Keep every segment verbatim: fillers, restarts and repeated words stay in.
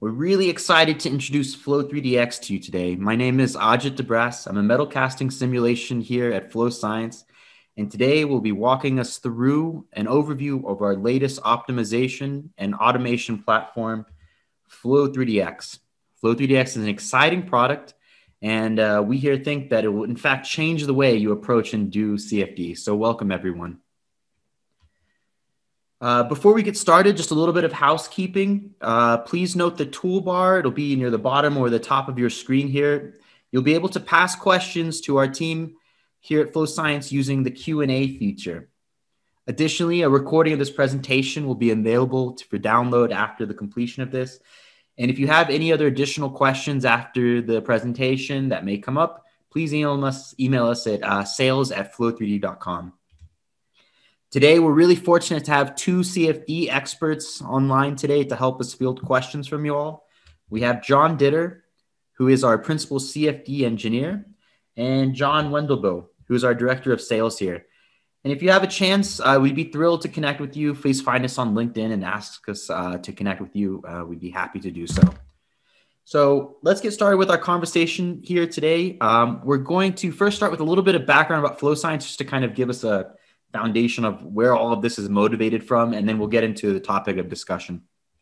We're really excited to introduce Flow three D X to you today. My name is Ajit Debras. I'm a metal casting simulation here at Flow Science. And today we'll be walking us through an overview of our latest optimization and automation platform, Flow three D X. Flow three D X is an exciting product, and uh, we here think that it will in fact change the way you approach and do C F D. So welcome everyone. Uh, before we get started, just a little bit of housekeeping. Uh, please note the toolbar. It'll be near the bottom or the top of your screen here. You'll be able to pass questions to our team here at Flow Science using the Q and A feature. Additionally, a recording of this presentation will be available to, for download after the completion of this. And if you have any other additional questions after the presentation that may come up, please email us, email us at uh, sales at flow three d dot com. Today, we're really fortunate to have two C F D experts online today to help us field questions from you all. We have John Ditter, who is our principal C F D engineer, and John Wendelbo, who is our director of sales here. And if you have a chance, uh, we'd be thrilled to connect with you. Please find us on LinkedIn and ask us uh, to connect with you. Uh, we'd be happy to do so. So let's get started with our conversation here today. Um, we're going to first start with a little bit of background about Flow Science, just to kind of give us a foundation of where all of this is motivated from, and then we'll get into the topic of discussion.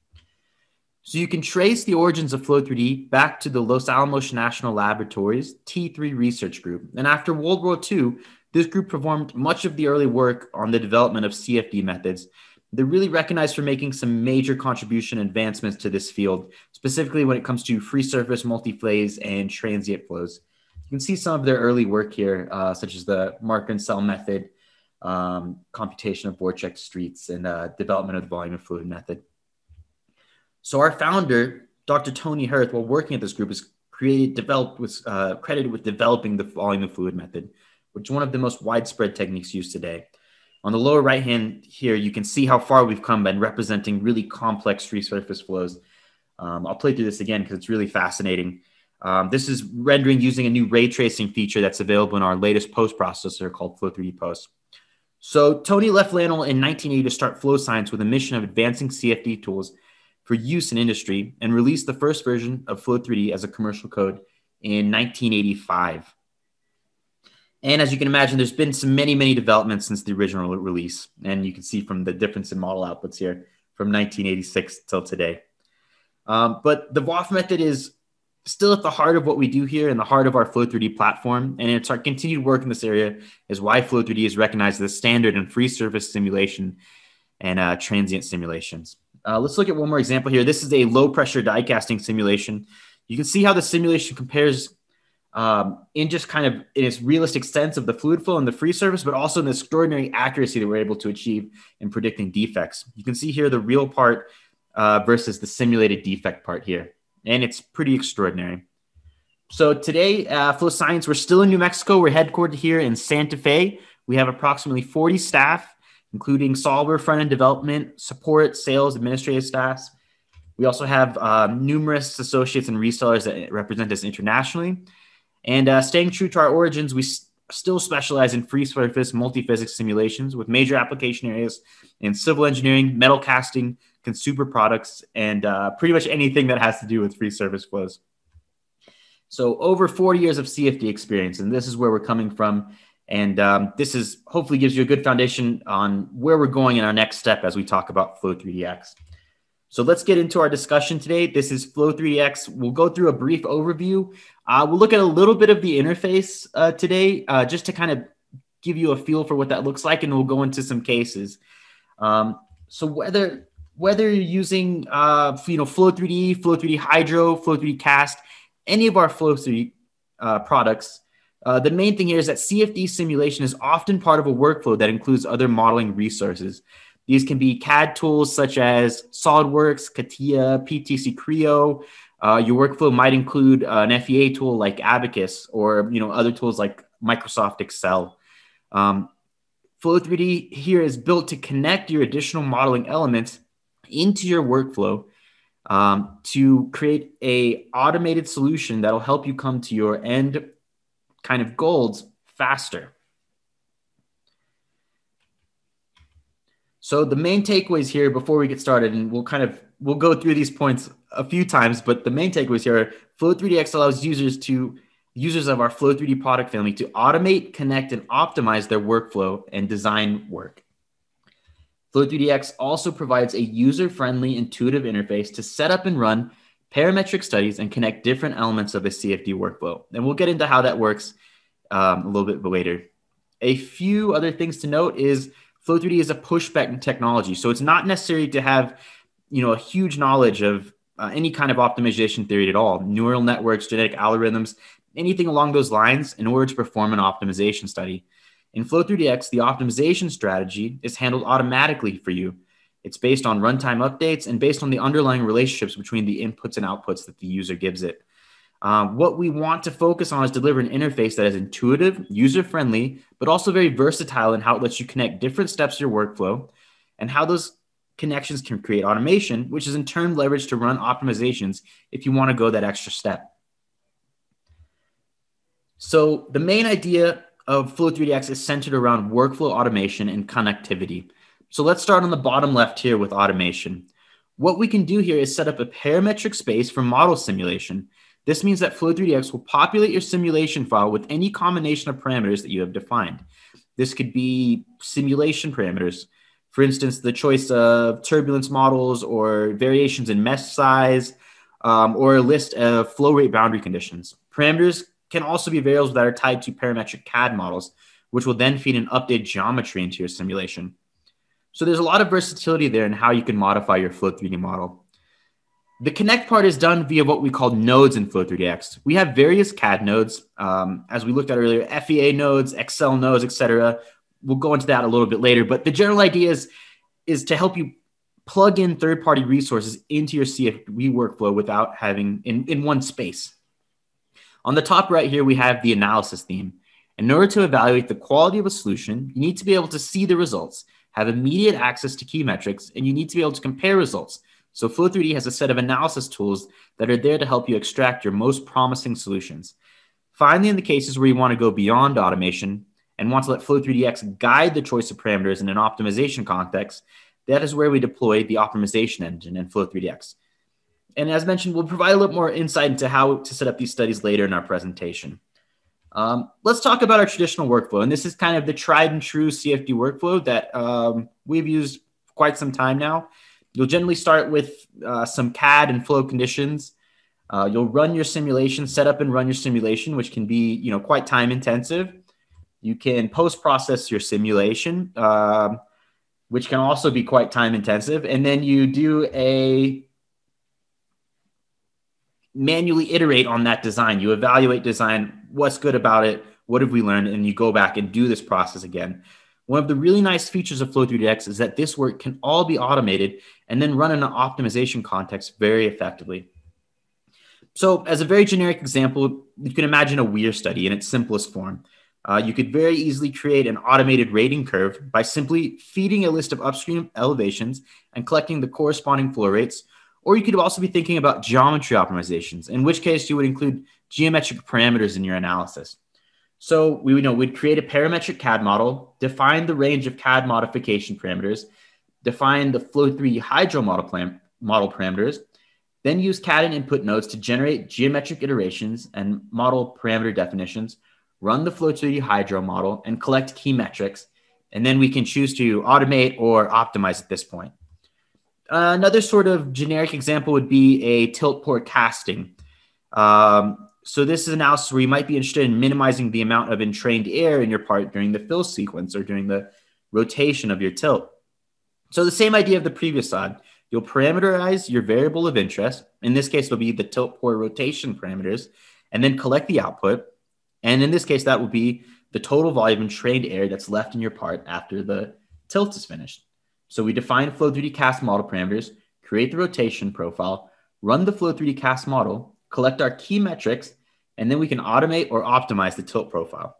So you can trace the origins of Flow three D back to the Los Alamos National Laboratory's T three research group. And after World War Two, this group performed much of the early work on the development of C F D methods. They're really recognized for making some major contribution advancements to this field, specifically when it comes to free surface multi-phase and transient flows. You can see some of their early work here, uh, such as the Marker and Cell method, Um, computation of vortex streets, and uh, development of the volume of fluid method. So our founder, Doctor Tony Hirth, while working at this group, is created, developed, was uh, credited with developing the volume of fluid method, which is one of the most widespread techniques used today. On the lower right hand here, you can see how far we've come by representing really complex free surface flows. Um, I'll play through this again because it's really fascinating. Um, this is rendering using a new ray tracing feature that's available in our latest post processor called Flow three D Post. So Tony left Lanel in nineteen eighty to start Flow Science with a mission of advancing C F D tools for use in industry, and released the first version of Flow three D as a commercial code in nineteen eighty-five. And as you can imagine, there's been some many, many developments since the original release. And you can see from the difference in model outputs here from nineteen eighty-six till today. Um, but the V O F method is still at the heart of what we do here, in the heart of our Flow three D platform. And it's our continued work in this area is why Flow three D is recognized as a standard in free surface simulation and uh, transient simulations. Uh, let's look at one more example here. This is a low pressure die casting simulation. You can see how the simulation compares um, in just kind of in its realistic sense of the fluid flow and the free surface, but also in the extraordinary accuracy that we're able to achieve in predicting defects. You can see here the real part uh, versus the simulated defect part here. And it's pretty extraordinary. So today, uh, Flow Science, we're still in New Mexico. We're headquartered here in Santa Fe. We have approximately forty staff, including solver, front-end development, support, sales, administrative staffs. We also have uh, numerous associates and resellers that represent us internationally. And uh, staying true to our origins, we s- still specialize in free surface multi-physics simulations with major application areas in civil engineering, metal casting, consumer products, and uh, pretty much anything that has to do with free surface flows. So over forty years of C F D experience, and this is where we're coming from. And um, this is hopefully gives you a good foundation on where we're going in our next step as we talk about Flow three D X. So let's get into our discussion today. This is Flow three D X. We'll go through a brief overview. Uh, we'll look at a little bit of the interface uh, today, uh, just to kind of give you a feel for what that looks like, and we'll go into some cases. Um, so whether Whether you're using uh, you know, Flow three D, Flow three D Hydro, Flow three D Cast, any of our Flow three D uh, products, uh, the main thing here is that C F D simulation is often part of a workflow that includes other modeling resources. These can be C A D tools such as SolidWorks, CATIA, P T C Creo. Uh, your workflow might include uh, an F E A tool like Abacus, or you know, other tools like Microsoft Excel. Um, Flow three D here is built to connect your additional modeling elements into your workflow um, to create a automated solution that'll help you come to your end kind of goals faster. So the main takeaways here before we get started, and we'll kind of, we'll go through these points a few times, but the main takeaways here are Flow three D X allows users to users of our Flow three D product family to automate, connect, and optimize their workflow and design work. Flow three D X also provides a user-friendly, intuitive interface to set up and run parametric studies and connect different elements of a C F D workflow. And we'll get into how that works um, a little bit later. A few other things to note is Flow three D is a pushback technology. So it's not necessary to have, you know, a huge knowledge of uh, any kind of optimization theory at all, neural networks, genetic algorithms, anything along those lines in order to perform an optimization study. In Flow three D X, the optimization strategy is handled automatically for you. It's based on runtime updates and based on the underlying relationships between the inputs and outputs that the user gives it. Um, what we want to focus on is deliver an interface that is intuitive, user-friendly, but also very versatile in how it lets you connect different steps of your workflow and how those connections can create automation, which is in turn leveraged to run optimizations if you want to go that extra step. So the main idea of Flow three D X is centered around workflow automation and connectivity. So let's start on the bottom left here with automation. What we can do here is set up a parametric space for model simulation. This means that Flow three D X will populate your simulation file with any combination of parameters that you have defined. This could be simulation parameters. For instance, the choice of turbulence models or variations in mesh size, um, or a list of flow rate boundary conditions. Parameters can also be variables that are tied to parametric C A D models, which will then feed an updated geometry into your simulation. So there's a lot of versatility there in how you can modify your Flow three D model. The connect part is done via what we call nodes in Flow three D X. We have various C A D nodes, um, as we looked at earlier, F E A nodes, Excel nodes, et cetera. We'll go into that a little bit later, but the general idea is, is to help you plug in third-party resources into your C F D workflow without having in, in one space. On the top right here, we have the analysis theme. In order to evaluate the quality of a solution, you need to be able to see the results, have immediate access to key metrics, and you need to be able to compare results. So Flow three D has a set of analysis tools that are there to help you extract your most promising solutions. Finally, in the cases where you want to go beyond automation and want to let Flow three D X guide the choice of parameters in an optimization context, that is where we deploy the optimization engine in Flow three D X. And as mentioned, we'll provide a little more insight into how to set up these studies later in our presentation. Um, let's talk about our traditional workflow. And this is kind of the tried and true C F D workflow that um, we've used for quite some time now. You'll generally start with uh, some C A D and flow conditions. Uh, you'll run your simulation, set up and run your simulation, which can be, you know, quite time intensive. You can post-process your simulation, uh, which can also be quite time intensive. And then you do a manually iterate on that design. You evaluate design, what's good about it, what have we learned, and you go back and do this process again. One of the really nice features of Flow three D X is that this work can all be automated and then run in an optimization context very effectively. So as a very generic example, you can imagine a Weir study in its simplest form. Uh, you could very easily create an automated rating curve by simply feeding a list of upstream elevations and collecting the corresponding flow rates. Or you could also be thinking about geometry optimizations, in which case you would include geometric parameters in your analysis. So we would know we'd create a parametric C A D model, define the range of C A D modification parameters, define the Flow three D Hydro model, plan, model parameters, then use C A D and input nodes to generate geometric iterations and model parameter definitions, run the Flow three D Hydro model, and collect key metrics. And then we can choose to automate or optimize at this point. Uh, another sort of generic example would be a tilt port casting. Um, so this is analysis where you might be interested in minimizing the amount of entrained air in your part during the fill sequence or during the rotation of your tilt. So the same idea of the previous slide. You'll parameterize your variable of interest. In this case, it'll be the tilt port rotation parameters, and then collect the output. And in this case, that will be the total volume of entrained air that's left in your part after the tilt is finished. So we define Flow three D cast model parameters, create the rotation profile, run the Flow three D cast model, collect our key metrics, and then we can automate or optimize the tilt profile.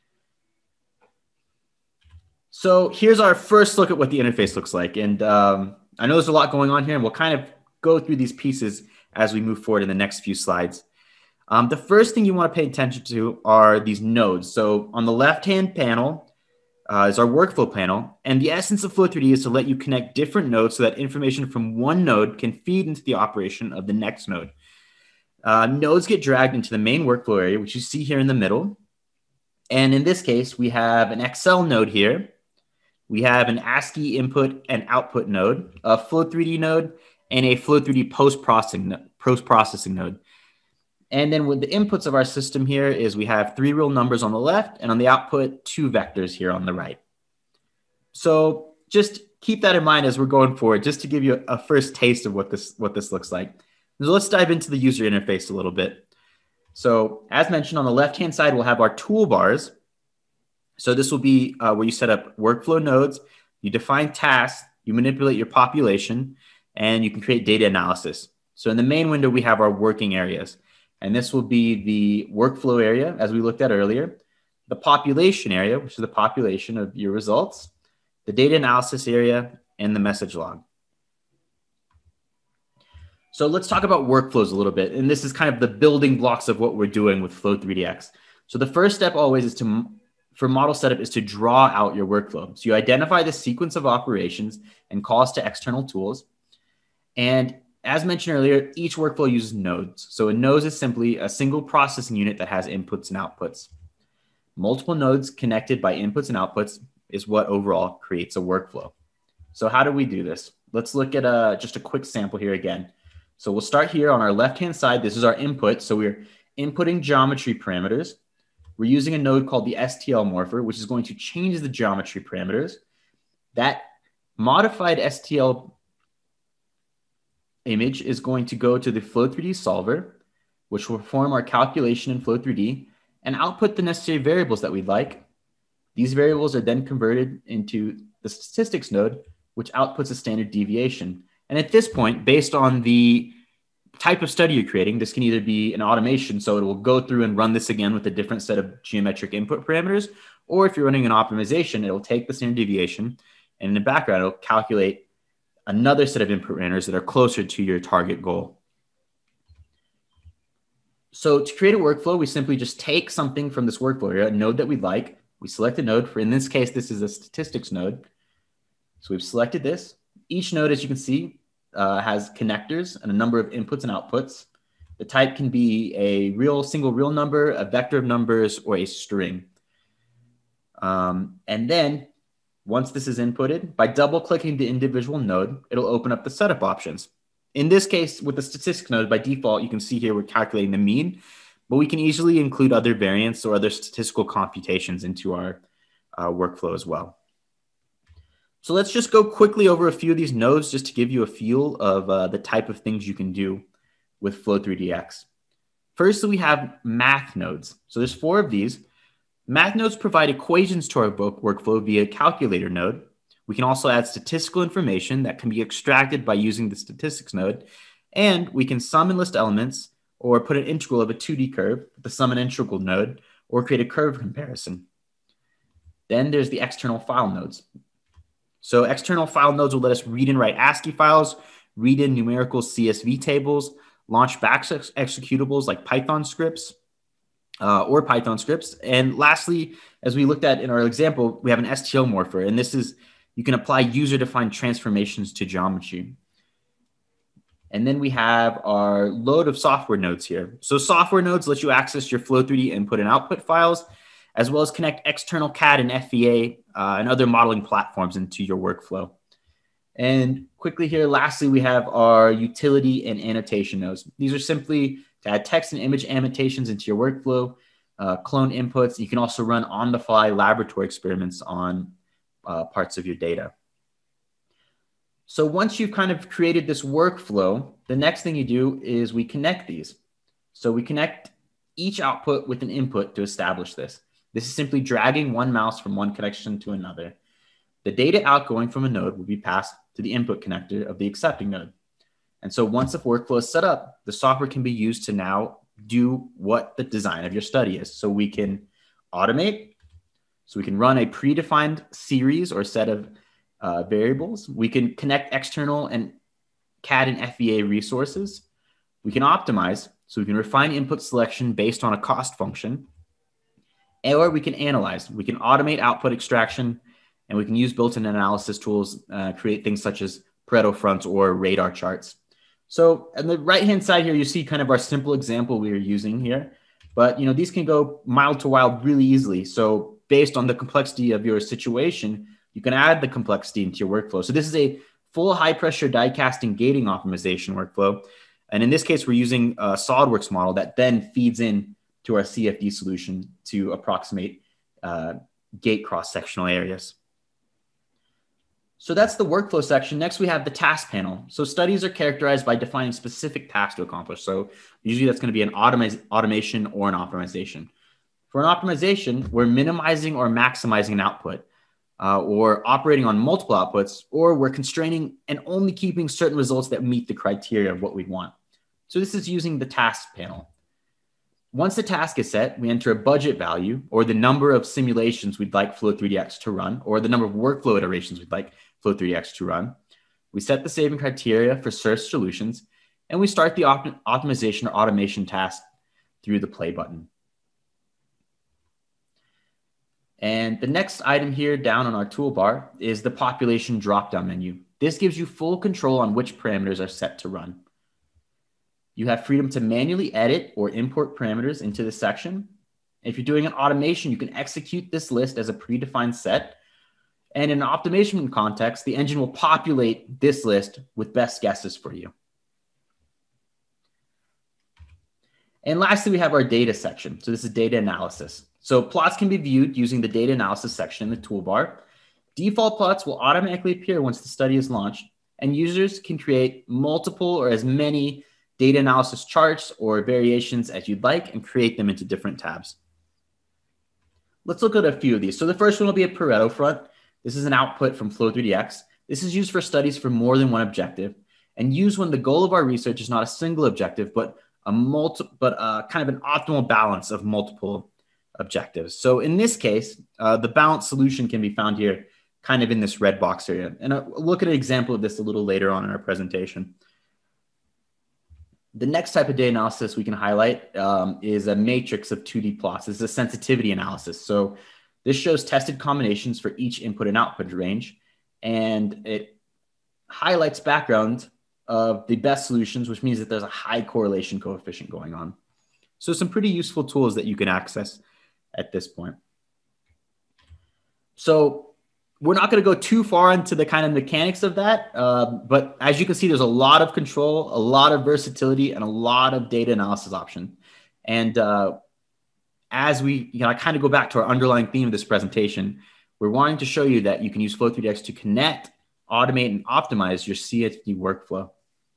So here's our first look at what the interface looks like. And um, I know there's a lot going on here, and we'll kind of go through these pieces as we move forward in the next few slides. Um, the first thing you want to pay attention to are these nodes. So on the left-hand panel, uh, is our workflow panel. And the essence of Flow three D is to let you connect different nodes so that information from one node can feed into the operation of the next node. Uh, nodes get dragged into the main workflow area, which you see here in the middle. And in this case, we have an Excel node here. We have an ASCII input and output node, a Flow three D node, and a Flow three D post-processing, post-processing node. And then with the inputs of our system here is we have three real numbers on the left, and on the output, two vectors here on the right. So just keep that in mind as we're going forward, just to give you a first taste of what this, what this looks like. So let's dive into the user interface a little bit. So as mentioned, on the left-hand side, we'll have our toolbars. So this will be uh, where you set up workflow nodes, you define tasks, you manipulate your population, and you can create data analysis. So in the main window, we have our working areas. And this will be the workflow area, as we looked at earlier, the population area, which is the population of your results, the data analysis area, and the message log. So let's talk about workflows a little bit. And this is kind of the building blocks of what we're doing with Flow three D X. So the first step always is to, for model setup, is to draw out your workflow. So you identify the sequence of operations and calls to external tools. And as mentioned earlier, each workflow uses nodes. So a node is simply a single processing unit that has inputs and outputs. Multiple nodes connected by inputs and outputs is what overall creates a workflow. So how do we do this? Let's look at a, just a quick sample here again. So we'll start here on our left-hand side. This is our input. So we're inputting geometry parameters. We're using a node called the S T L morpher, which is going to change the geometry parameters. That modified S T L image is going to go to the Flow three D solver, which will perform our calculation in Flow three D and output the necessary variables that we'd like. These variables are then converted into the statistics node, which outputs a standard deviation. And at this point, based on the type of study you're creating, this can either be an automation, so it will go through and run this again with a different set of geometric input parameters, or if you're running an optimization, it'll take the standard deviation, and in the background, it'll calculate another set of input parameters that are closer to your target goal. So to create a workflow, we simply just take something from this workflow area, a node that we'd like. We select a node. For in this case, this is a statistics node. So we've selected this. Each node, as you can see, uh, has connectors and a number of inputs and outputs. The type can be a real single real number, a vector of numbers, or a string. Um, and then once this is inputted, by double clicking the individual node, it'll open up the setup options. In this case, with the statistics node, by default, you can see here we're calculating the mean, but we can easily include other variants or other statistical computations into our uh, workflow as well. So let's just go quickly over a few of these nodes just to give you a feel of uh, the type of things you can do with Flow three D X. First, we have math nodes. So there's four of these. Math nodes provide equations to our workflow via calculator node. We can also add statistical information that can be extracted by using the statistics node. And we can sum and list elements or put an integral of a two D curve with the sum and integral node or create a curve comparison. Then there's the external file nodes. So external file nodes will let us read and write ASCII files, read in numerical C S V tables, launch bash ex executables like Python scripts uh, or Python scripts. And lastly, as we looked at in our example, we have an S T L morpher. And this is, you can apply user-defined transformations to geometry. And then we have our load of software nodes here. So software nodes let you access your Flow three D input and output files, as well as connect external C A D and F E A uh, and other modeling platforms into your workflow. And quickly here, lastly, we have our utility and annotation nodes. These are simply to add text and image annotations into your workflow, uh, clone inputs. You can also run on-the-fly laboratory experiments on uh, parts of your data. So once you've kind of created this workflow, the next thing you do is we connect these. So we connect each output with an input to establish this. This is simply dragging one mouse from one connection to another. The data outgoing from a node will be passed to the input connector of the accepting node. And so once the workflow is set up, the software can be used to now do what the design of your study is. So we can automate, so we can run a predefined series or set of uh, variables. We can connect external and C A D and F E A resources. We can optimize, so we can refine input selection based on a cost function. or we can analyze. We can automate output extraction, and we can use built-in analysis tools, uh, create things such as Pareto fronts or radar charts. So on the right-hand side here, you see kind of our simple example we are using here. But you know, these can go mild to wild really easily. So based on the complexity of your situation, you can add the complexity into your workflow. So this is a full high-pressure die casting gating optimization workflow. And in this case, we're using a SolidWorks model that then feeds in to our C F D solution to approximate uh, gate cross-sectional areas. So that's the workflow section. Next, we have the task panel. So studies are characterized by defining specific tasks to accomplish. So usually that's going to be an automa- automation or an optimization. For an optimization, we're minimizing or maximizing an output, uh, or operating on multiple outputs, or we're constraining and only keeping certain results that meet the criteria of what we want. So this is using the task panel. Once the task is set, we enter a budget value, or the number of simulations we'd like Flow three D X to run, or the number of workflow iterations we'd like Flow three D X to run. We set the saving criteria for search solutions, and we start the op- optimization or automation task through the play button. And the next item here down on our toolbar is the population drop-down menu. This gives you full control on which parameters are set to run. You have freedom to manually edit or import parameters into this section. If you're doing an automation, you can execute this list as a predefined set. And in an optimization context, the engine will populate this list with best guesses for you. And lastly, we have our data section. So this is data analysis. So plots can be viewed using the data analysis section in the toolbar. Default plots will automatically appear once the study is launched, and users can create multiple or as many data analysis charts or variations as you'd like and create them into different tabs. Let's look at a few of these. So the first one will be a Pareto front. This is an output from Flow three D X. This is used for studies for more than one objective and used when the goal of our research is not a single objective, but a multi, but a kind of an optimal balance of multiple objectives. So in this case, uh, the balanced solution can be found here kind of in this red box area. And I'll look at an example of this a little later on in our presentation. The next type of data analysis we can highlight um, is a matrix of two D plots. This is a sensitivity analysis. So this shows tested combinations for each input and output range, and it highlights background of the best solutions, which means that there's a high correlation coefficient going on. So some pretty useful tools that you can access at this point. So we're not going to go too far into the kind of mechanics of that, uh, but as you can see, there's a lot of control, a lot of versatility, and a lot of data analysis option. And uh, as we you know, kind of go back to our underlying theme of this presentation, we're wanting to show you that you can use Flow three D X to connect, automate, and optimize your C F D workflow.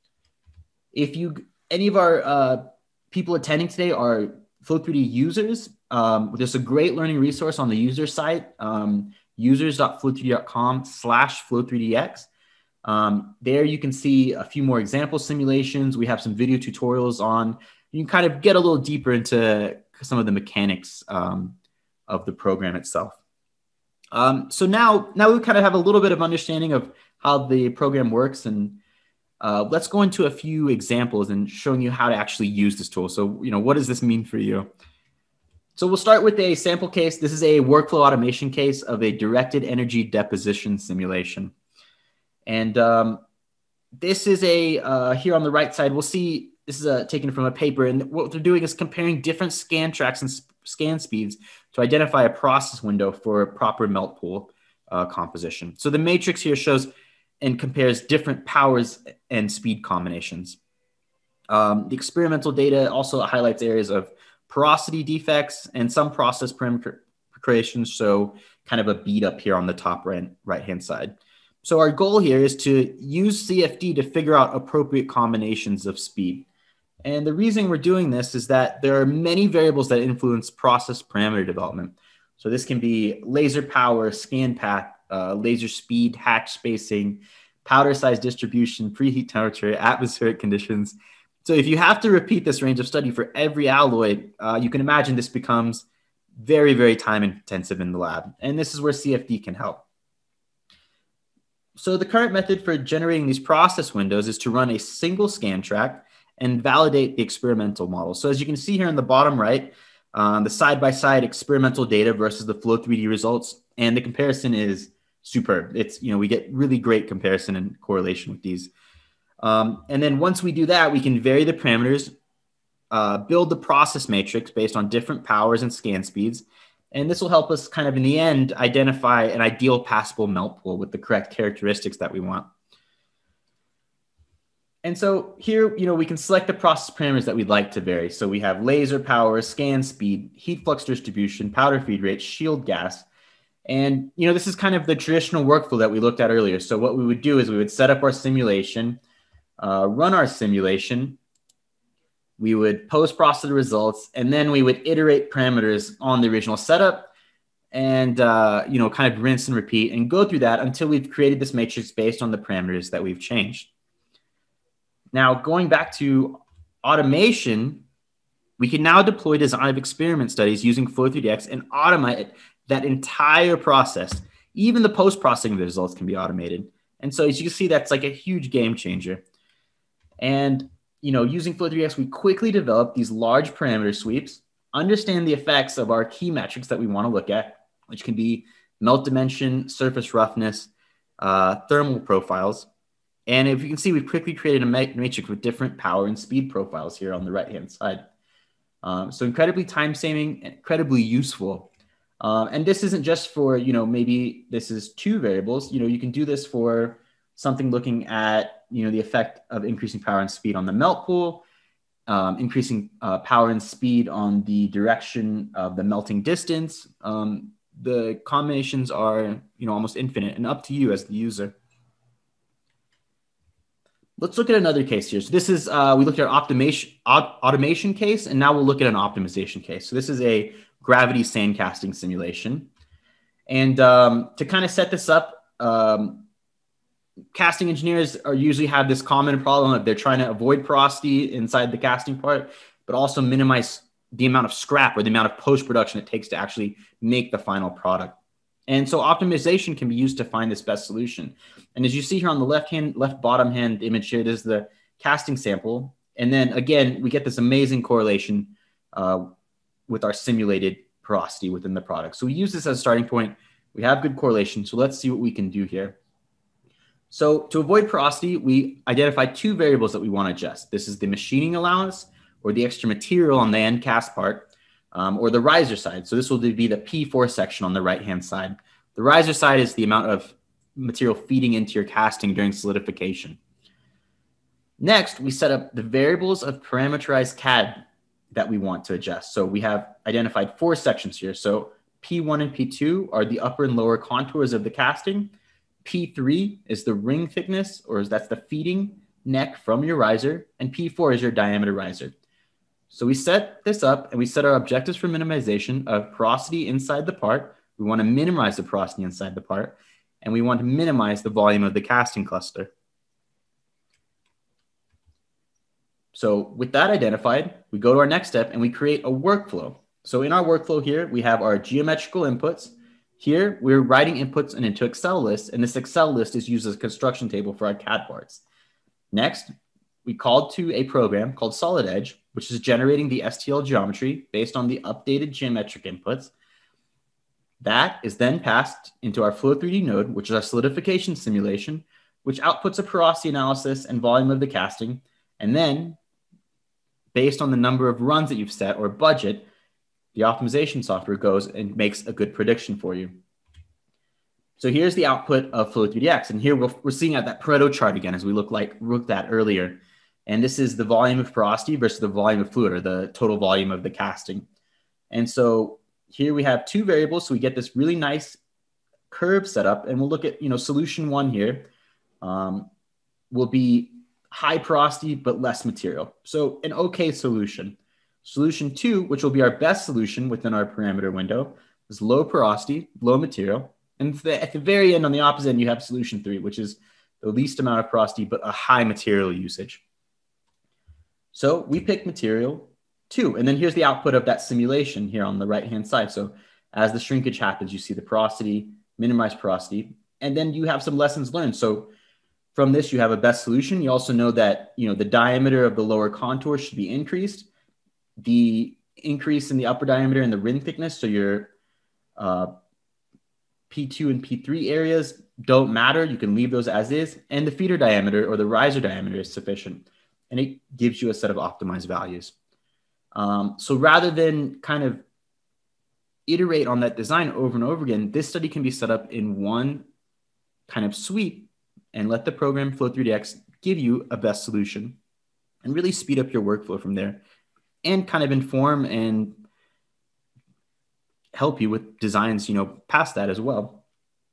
If you, any of our uh, people attending today are Flow three D users, um, there's a great learning resource on the user site, um, users dot flow three d dot com slash flow three d x. Um, there you can see a few more example simulations. We have some video tutorials on, you can kind of get a little deeper into some of the mechanics um, of the program itself. Um, so now, now we kind of have a little bit of understanding of how the program works, and uh, let's go into a few examples and showing you how to actually use this tool. So, you know, what does this mean for you? So we'll start with a sample case. This is a workflow automation case of a directed energy deposition simulation. And um, this is a, uh, here on the right side, we'll see, this is a, taken from a paper. And what they're doing is comparing different scan tracks and scan speeds to identify a process window for proper melt pool uh, composition. So the matrix here shows and compares different powers and speed combinations. Um, the experimental data also highlights areas of porosity defects and some process parameter creations, so kind of a beat up here on the top right, right-hand side. So our goal here is to use C F D to figure out appropriate combinations of speed. And the reason we're doing this is that there are many variables that influence process parameter development. So this can be laser power, scan path, uh, laser speed, hatch spacing, powder size distribution, preheat temperature, atmospheric conditions. So if you have to repeat this range of study for every alloy, uh, you can imagine this becomes very, very time intensive in the lab. And this is where C F D can help. So the current method for generating these process windows is to run a single scan track and validate the experimental model. So as you can see here on the bottom right, um, the side-by-side experimental data versus the Flow three D results. And the comparison is superb. It's, you know, we get really great comparison and correlation with these. Um, and then once we do that, we can vary the parameters, uh, build the process matrix based on different powers and scan speeds. And this will help us kind of in the end identify an ideal passable melt pool with the correct characteristics that we want. And so here, you know, we can select the process parameters that we'd like to vary. So we have laser power, scan speed, heat flux distribution, powder feed rate, shield gas. And, you know, this is kind of the traditional workflow that we looked at earlier. So what we would do is we would set up our simulation, uh, run our simulation, we would post-process the results, and then we would iterate parameters on the original setup and, uh, you know, kind of rinse and repeat and go through that until we've created this matrix based on the parameters that we've changed. Now, going back to automation, we can now deploy design of experiment studies using Flow three D X and automate that entire process. Even the post-processing of the results can be automated. And so as you can see, that's like a huge game changer. And, you know, using Flow three D X, we quickly develop these large parameter sweeps, understand the effects of our key metrics that we want to look at, which can be melt dimension, surface roughness, uh, thermal profiles. And if you can see, we've quickly created a matrix with different power and speed profiles here on the right-hand side. Um, so incredibly time-saving, incredibly useful. Uh, and this isn't just for, you know, maybe this is two variables. You know, you can do this for something looking at, you know, the effect of increasing power and speed on the melt pool, um, increasing uh, power and speed on the direction of the melting distance. Um, the combinations are, you know, almost infinite and up to you as the user. Let's look at another case here. So this is, uh, we looked at our automation, automation case, and now we'll look at an optimization case. So this is a gravity sand casting simulation. And um, to kind of set this up, um, casting engineers are usually have this common problem of they're trying to avoid porosity inside the casting part, but also minimize the amount of scrap or the amount of post-production it takes to actually make the final product. And so optimization can be used to find this best solution. And as you see here on the left hand, left bottom hand image here, there's the casting sample. And then again, we get this amazing correlation uh, with our simulated porosity within the product. So we use this as a starting point. We have good correlation. So let's see what we can do here. So to avoid porosity, we identified two variables that we want to adjust. This is the machining allowance or the extra material on the end cast part. Um, or the riser side. So this will be the P four section on the right-hand side. The riser side is the amount of material feeding into your casting during solidification. Next, we set up the variables of parameterized C A D that we want to adjust. So we have identified four sections here. So P one and P two are the upper and lower contours of the casting. P three is the ring thickness, or that's the feeding neck from your riser. And P four is your diameter riser. So we set this up and we set our objectives for minimization of porosity inside the part. We want to minimize the porosity inside the part, and we want to minimize the volume of the casting cluster. So with that identified, we go to our next step and we create a workflow. So in our workflow here, we have our geometrical inputs. Here, we're writing inputs into Excel list, and this Excel list is used as a construction table for our C A D parts. Next, we called to a program called Solid Edge, which is generating the S T L geometry based on the updated geometric inputs. That is then passed into our Flow three D node, which is our solidification simulation, which outputs a porosity analysis and volume of the casting. And then, based on the number of runs that you've set or budget, the optimization software goes and makes a good prediction for you. So here's the output of Flow three D X. And here we're, we're seeing at that Pareto chart again, as we look like looked at earlier. And this is the volume of porosity versus the volume of fluid, or the total volume of the casting. And so here we have two variables. So we get this really nice curve set up, and we'll look at, you know, solution one here um, will be high porosity, but less material. So an okay solution. Solution two, which will be our best solution within our parameter window, is low porosity, low material. And the, at the very end, on the opposite end, you have solution three, which is the least amount of porosity, but a high material usage. So we pick material two, and then here's the output of that simulation here on the right-hand side. So as the shrinkage happens, you see the porosity, minimize porosity, and then you have some lessons learned. So from this, you have a best solution. You also know that, you know, the diameter of the lower contour should be increased. The increase in the upper diameter and the rim thickness. So your uh, P two and P three areas don't matter. You can leave those as is. And the feeder diameter or the riser diameter is sufficient. And it gives you a set of optimized values. Um, so rather than kind of iterate on that design over and over again, this study can be set up in one kind of sweep and let the program Flow three D X give you a best solution and really speed up your workflow from there and kind of inform and help you with designs, you know, past that as well.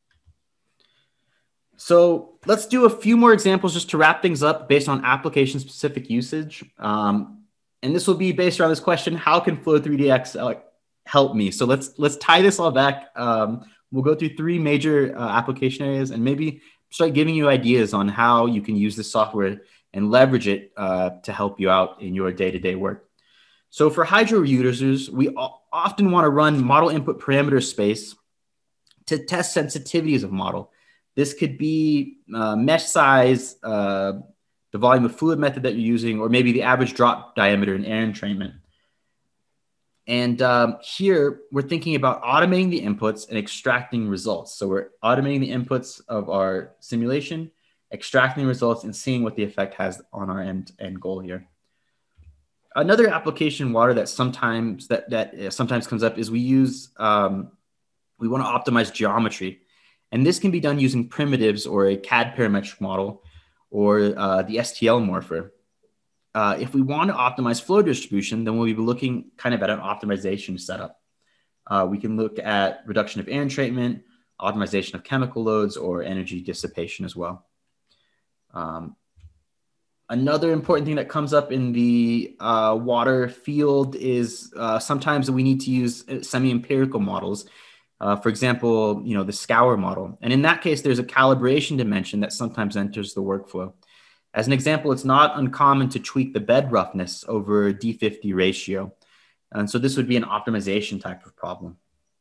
So let's do a few more examples just to wrap things up based on application specific usage. Um, and this will be based around this question: how can Flow three D X uh, help me? So let's let's tie this all back. Um, we'll go through three major uh, application areas and maybe start giving you ideas on how you can use this software and leverage it uh, to help you out in your day-to-day work. So for Hydro users, we often want to run model input parameter space to test sensitivities of model. This could be uh, mesh size, uh, the volume of fluid method that you're using, or maybe the average drop diameter in air entrainment. And um, here we're thinking about automating the inputs and extracting results. So we're automating the inputs of our simulation, extracting results, and seeing what the effect has on our end, end goal here. Another application water that sometimes that that sometimes comes up is we use um, we want to optimize geometry, and this can be done using primitives or a C A D parametric model or uh, the S T L morpher. Uh, if we want to optimize flow distribution, then we'll be looking kind of at an optimization setup. Uh, we can look at reduction of air entrainment, optimization of chemical loads, or energy dissipation as well. Um, Another important thing that comes up in the uh, water field is uh, sometimes we need to use semi-empirical models. Uh, for example, you know, the scour model. And in that case, there's a calibration dimension that sometimes enters the workflow. As an example, it's not uncommon to tweak the bed roughness over a D fifty ratio. And so this would be an optimization type of problem.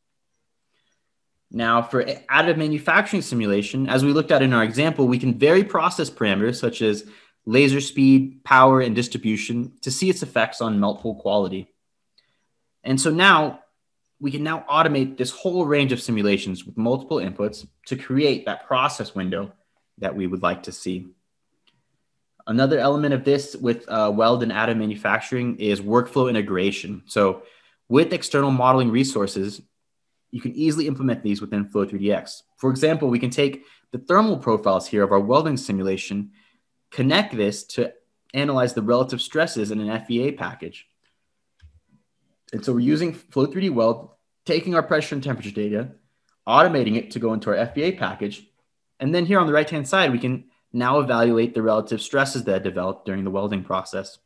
Now, for additive manufacturing simulation, as we looked at in our example, we can vary process parameters such as laser speed, power, and distribution to see its effects on melt pool quality. And so now we can now automate this whole range of simulations with multiple inputs to create that process window that we would like to see. Another element of this with uh, weld and additive manufacturing is workflow integration. So with external modeling resources, you can easily implement these within Flow three D X. For example, we can take the thermal profiles here of our welding simulation, connect this to analyze the relative stresses in an F E A package. And so we're using Flow three D Weld, taking our pressure and temperature data, automating it to go into our F E A package. And then here on the right-hand side, we can now evaluate the relative stresses that developed during the welding process.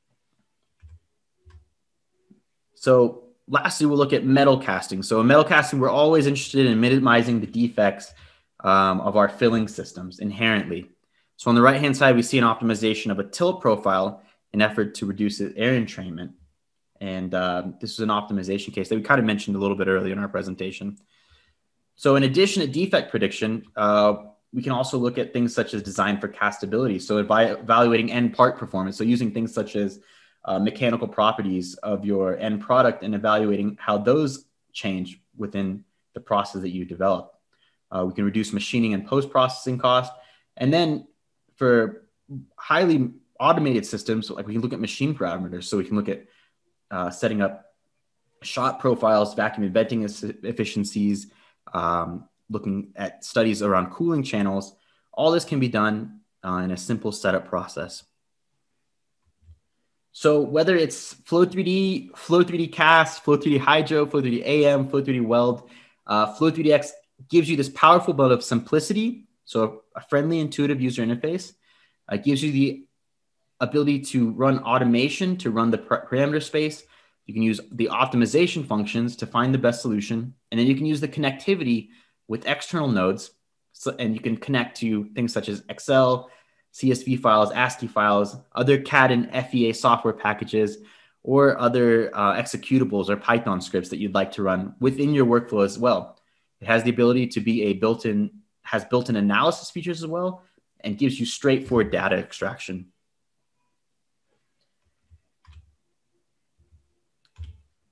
So lastly, we'll look at metal casting. So in metal casting, we're always interested in minimizing the defects um, of our filling systems inherently. So on the right-hand side, we see an optimization of a tilt profile in effort to reduce air entrainment. And uh, this is an optimization case that we kind of mentioned a little bit earlier in our presentation. So in addition to defect prediction, uh, we can also look at things such as design for castability. So evaluating end part performance. So using things such as uh, mechanical properties of your end product and evaluating how those change within the process that you develop. Uh, we can reduce machining and post-processing costs. And then for highly automated systems, like we can look at machine parameters. So we can look at uh, setting up shot profiles, vacuum and venting efficiencies, um, looking at studies around cooling channels. All this can be done uh, in a simple setup process. So whether it's Flow three D, Flow three D Cast, Flow three D Hydro, Flow three D A M, Flow three D Weld, uh, Flow three D X gives you this powerful blend of simplicity, so a friendly, intuitive user interface. It uh, gives you the ability to run automation, to run the parameter space. You can use the optimization functions to find the best solution. And then you can use the connectivity with external nodes. So, and you can connect to things such as Excel, C S V files, ASCII files, other C A D and F E A software packages, or other uh, executables or Python scripts that you'd like to run within your workflow as well. It has the ability to be a built-in, has built-in analysis features as well, and gives you straightforward data extraction.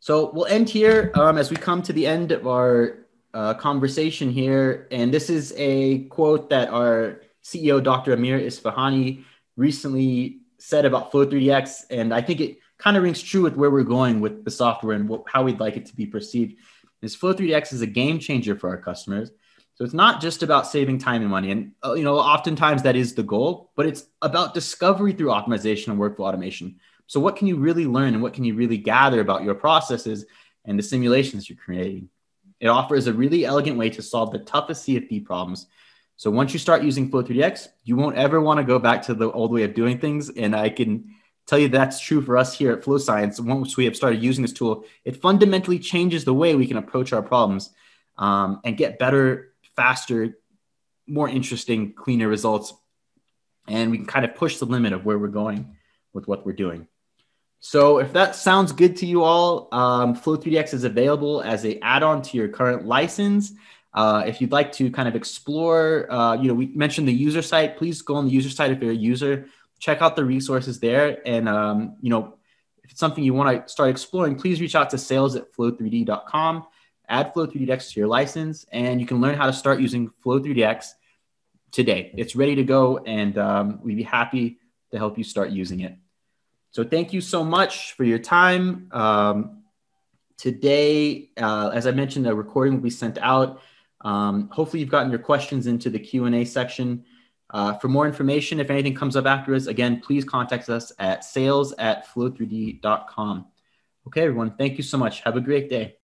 So we'll end here um, as we come to the end of our uh, conversation here. And this is a quote that our C E O, Doctor Amir Isfahani, recently said about Flow three D X. And I think it kind of rings true with where we're going with the software and what, how we'd like it to be perceived. Is Flow three D X is a game changer for our customers. So it's not just about saving time and money. And, uh, you know, oftentimes that is the goal, but it's about discovery through optimization and workflow automation. So what can you really learn and what can you really gather about your processes and the simulations you're creating? It offers a really elegant way to solve the toughest C F D problems. So once you start using Flow three D X, you won't ever want to go back to the old way of doing things. And I can tell you that's true for us here at Flow Science. Once we have started using this tool, it fundamentally changes the way we can approach our problems um, and get better, faster, more interesting, cleaner results. And we can kind of push the limit of where we're going with what we're doing. So if that sounds good to you all, um, Flow three D X is available as an add-on to your current license. Uh, if you'd like to kind of explore, uh, you know, we mentioned the user site, please go on the user site if you're a user, check out the resources there. And, um, you know, if it's something you want to start exploring, please reach out to sales at flow three d dot com. Add Flow three D X to your license, and you can learn how to start using Flow three D X today. It's ready to go, and um, we'd be happy to help you start using it. So thank you so much for your time. Um, today, uh, as I mentioned, the recording will be sent out. Um, hopefully you've gotten your questions into the Q and A section. Uh, for more information, if anything comes up afterwards, again, please contact us at sales at flow three d dot com. Okay, everyone, thank you so much. Have a great day.